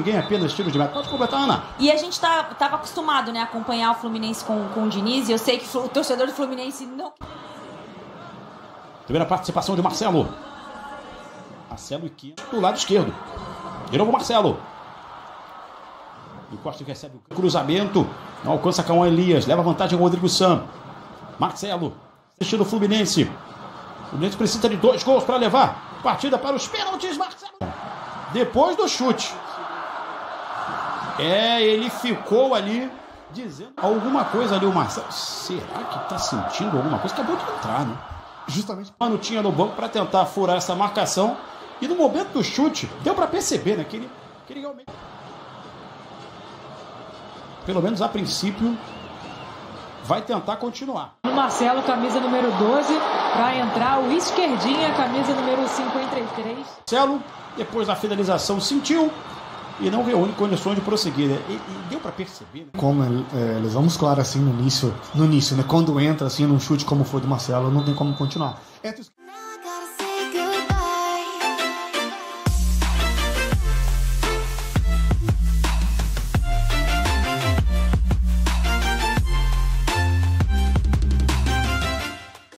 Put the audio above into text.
ninguém, apenas tiro de meta. Pode completar, Ana. E a gente tava acostumado, né, a acompanhar o Fluminense com o Diniz, e eu sei que o torcedor do Fluminense não... Primeira participação de Marcelo. Marcelo e Quinto do lado esquerdo. De novo Marcelo. E Costa recebe o cruzamento. Não alcança Cauã Elias. Leva vantagem com o Rodrigo Sam. Marcelo. Estilo Fluminense. O Fluminense precisa de 2 gols para levar. Partida para os pênaltis. Marcelo. Depois do chute. Ele ficou ali dizendo alguma coisa ali. O Marcelo. Será que está sentindo alguma coisa? Acabou de entrar, né? Justamente o Mano tinha no banco para tentar furar essa marcação. E no momento do chute, deu para perceber, né, que ele realmente... Pelo menos a princípio, vai tentar continuar. O Marcelo, camisa número 12, para entrar o Esquerdinha, camisa número 53. Marcelo, depois da finalização, sentiu e não reúne condições de prosseguir, né? E deu para perceber, né? Como lesão muscular assim no início, né? Quando entra assim num chute como foi do Marcelo, não tem como continuar.